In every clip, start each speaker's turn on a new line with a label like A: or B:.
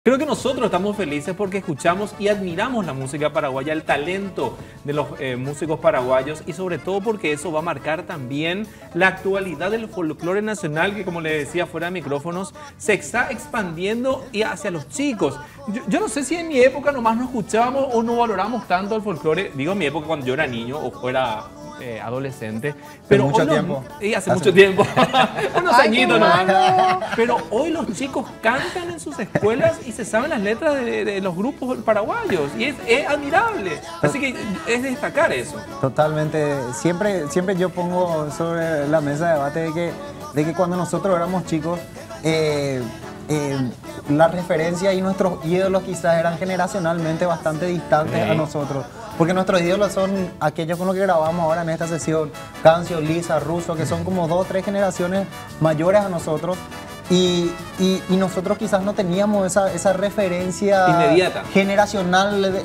A: Creo que nosotros estamos felices porque escuchamos y admiramos la música paraguaya, el talento de los músicos paraguayos y sobre todo porque eso va a marcar también la actualidad del folclore nacional que, como le decía fuera de micrófonos, se está expandiendo y hacia los chicos. Yo no sé si en mi época nomás no escuchábamos o no valoramos tanto el folclore, digo en mi época cuando yo era niño o era adolescente, pero
B: mucho
A: hoy
B: tiempo.
A: Hace mucho tiempo, unos añitos nomás. Pero hoy los chicos cantan en sus escuelas y se saben las letras de los grupos paraguayos y es admirable. Así que es destacar eso.
B: Totalmente. Siempre yo pongo sobre la mesa de debate de que cuando nosotros éramos chicos, la referencia y nuestros ídolos quizás eran generacionalmente bastante distantes a nosotros. Porque nuestros ídolos son aquellos con los que grabamos ahora en esta sesión, Cancio, Lisa, Russo, que son como 2 o 3 generaciones mayores a nosotros. Y nosotros quizás no teníamos esa referencia
A: inmediata,
B: generacional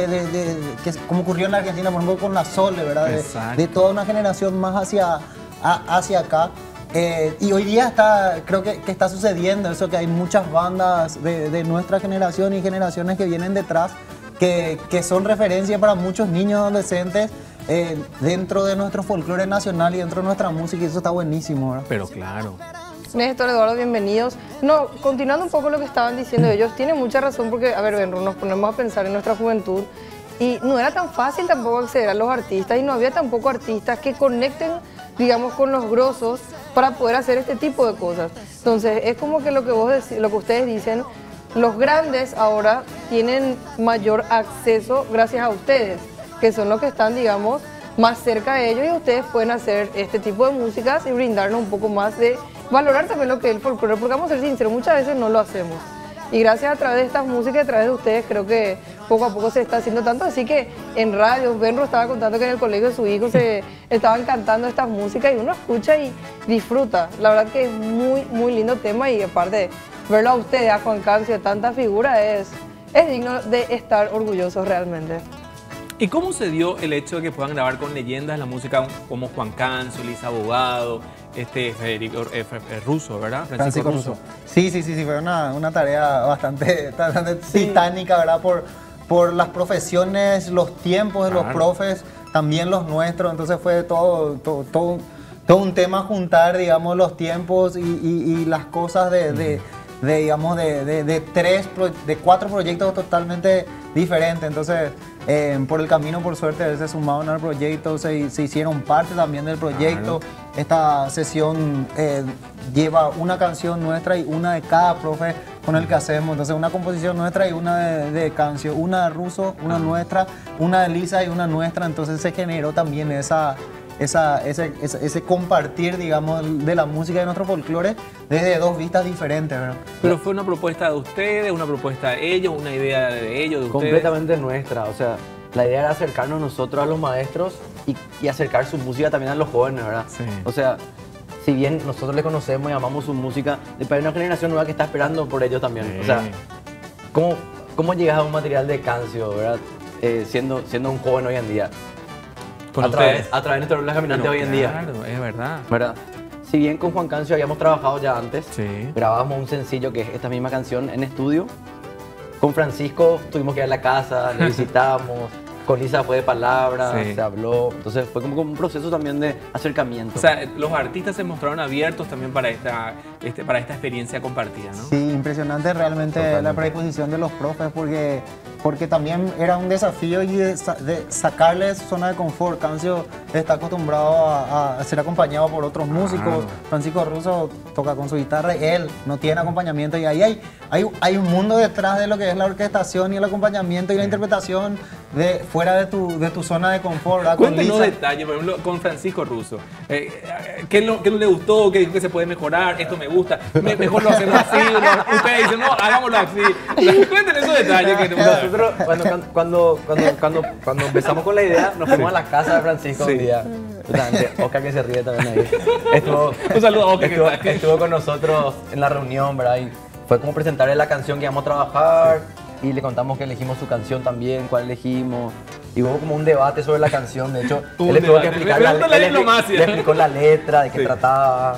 B: que como ocurrió en la Argentina, por ejemplo, con la Sole, ¿verdad? De toda una generación más hacia acá. Y hoy día creo que está sucediendo eso, que hay muchas bandas de nuestra generación y generaciones que vienen detrás que son referencia para muchos niños y adolescentes dentro de nuestro folclore nacional y dentro de nuestra música, y eso está buenísimo, ¿verdad?
A: Pero claro.
C: Néstor, Eduardo, bienvenidos. No, continuando un poco lo que estaban diciendo ellos, tienen mucha razón porque, a ver, Benro, nos ponemos a pensar en nuestra juventud y no era tan fácil tampoco acceder a los artistas y no había tampoco artistas que conecten, digamos, con los grosos para poder hacer este tipo de cosas. Entonces, es como que lo que ustedes dicen, los grandes ahora tienen mayor acceso gracias a ustedes, que son los que están, digamos, más cerca de ellos y ustedes pueden hacer este tipo de músicas y brindarnos un poco más de valorar también lo que es el folclore, porque vamos a ser sinceros, muchas veces no lo hacemos. Y gracias a través de estas músicas, a través de ustedes, creo que poco a poco se está haciendo tanto. Así que en radio, Benro estaba contando que en el colegio de su hijo se estaban cantando estas músicas y uno escucha y disfruta. La verdad que es muy, muy lindo tema y aparte verlo a ustedes, a Juan Cancio, de tanta figura, es digno de estar orgullosos realmente.
A: ¿Y cómo se dio el hecho de que puedan grabar con leyendas la música como Juan Cancio, Lisa Abogado, Federico Russo, ¿verdad?
B: Francisco Russo. Sí, fue una tarea bastante titánica, ¿verdad? Por las profesiones, los tiempos de los profes, también los nuestros, entonces fue todo un tema juntar, digamos, los tiempos y las cosas de 4 proyectos totalmente diferentes. Entonces, por el camino, por suerte, se sumaron al proyecto, se hicieron parte también del proyecto. Esta sesión lleva una canción nuestra y una de cada profe con el que hacemos. Entonces, una composición nuestra y una de Cancio, una de Russo, una nuestra, una de Lisa y una nuestra. Entonces, se generó también ese compartir, digamos, de la música de nuestro folclore desde 2 vistas diferentes, ¿verdad?
A: Pero fue una propuesta de ustedes, una propuesta de ellos, una idea de ellos, de ustedes.
D: Completamente nuestra, o sea, la idea era acercarnos nosotros a los maestros y acercar su música también a los jóvenes, ¿verdad?
A: Sí.
D: O sea, si bien nosotros le conocemos y amamos su música, hay una generación nueva que está esperando por ellos también. Sí. O sea, ¿cómo llegas a un material de Cancio, ¿verdad? Siendo un joven hoy en día? A través de nuestro Rolas Caminantes hoy en día.
A: Claro, es verdad.
D: ¿Verdad? Si bien con Juan Cancio habíamos trabajado ya antes,
A: sí,
D: grabábamos un sencillo que es esta misma canción en estudio. Con Francisco tuvimos que ir a la casa, le visitamos. Con Lisa fue de palabra,
A: sí,
D: se habló. Entonces fue como un proceso también de acercamiento.
A: O sea, los artistas se mostraron abiertos también para esta experiencia compartida, ¿no?
B: Sí, impresionante realmente. Totalmente. La predisposición de los profes, porque también era un desafío y de sacarle de su zona de confort. Cancio está acostumbrado a ser acompañado por otros músicos. Francisco Russo toca con su guitarra y él no tiene acompañamiento. Y ahí hay un mundo detrás de lo que es la orquestación y el acompañamiento y la interpretación fuera de tu zona de confort, ¿verdad?
A: Cuéntenos detalles, por ejemplo, con Francisco Russo. ¿Qué no le gustó? ¿Qué se puede mejorar? Esto me gusta. Mejor lo hacemos así. Ustedes dicen, no, hagámoslo así. Cuéntenos esos detalles.
D: Nosotros, cuando empezamos con la idea, nos fuimos a la casa de Francisco un día. Oscar, que se ríe también ahí.
A: Un saludo a Oscar.
D: Estuvo con nosotros en la reunión, ¿verdad? Y fue como presentarle la canción que íbamos a trabajar. Y le contamos que elegimos su canción también, cuál elegimos. Y hubo como un debate sobre la canción. De hecho, él le tuvo que explicar le explicó la letra, de qué trataba.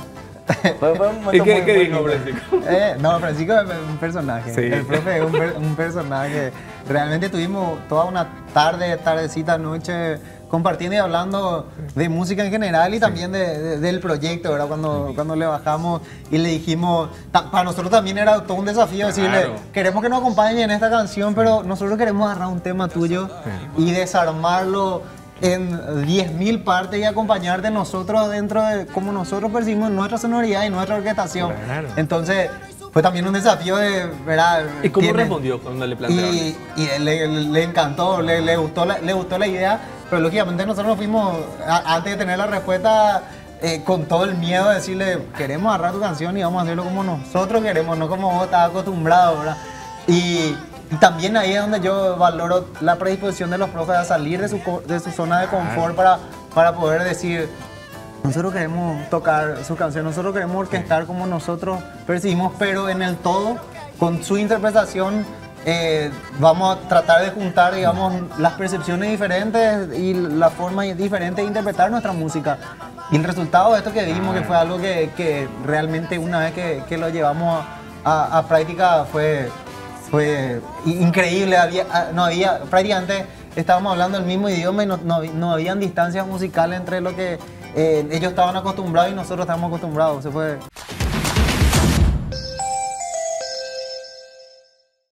D: Fue un momento
A: ¿Y qué
D: muy
A: dijo
D: lindo.
A: Francisco?
B: No, Francisco es un personaje.
A: Sí.
B: El profe es un personaje. Realmente tuvimos toda una tardecita, noche, compartiendo y hablando de música en general y también del proyecto, ¿verdad? Cuando le bajamos y le dijimos, para nosotros también era todo un desafío decirle,
A: Claro.
B: queremos que nos acompañe en esta canción, pero nosotros queremos agarrar un tema tuyo y desarmarlo en 10.000 partes y acompañarte nosotros dentro de cómo nosotros percibimos nuestra sonoridad y nuestra orquestación.
A: Claro.
B: Entonces, fue también un desafío de, ¿verdad?
A: ¿Y cómo
B: Tiene-
A: respondió cuando le plantearon?
B: y le encantó, le gustó la idea, pero lógicamente nosotros nos fuimos, antes de tener la respuesta, con todo el miedo de decirle, queremos agarrar tu canción y vamos a hacerlo como nosotros queremos, no como vos estás acostumbrado, ¿verdad? Y también ahí es donde yo valoro la predisposición de los profes a salir de su zona de confort para poder decir, nosotros queremos tocar su canción, nosotros queremos orquestar como nosotros percibimos, pero en el todo, con su interpretación, vamos a tratar de juntar, digamos, las percepciones diferentes y la forma diferente de interpretar nuestra música. Y el resultado de esto que vimos, que fue algo que realmente una vez que lo llevamos a práctica fue increíble. Prácticamente estábamos hablando el mismo idioma y no habían distancias musicales entre lo que ellos estaban acostumbrados y nosotros estábamos acostumbrados. Se fue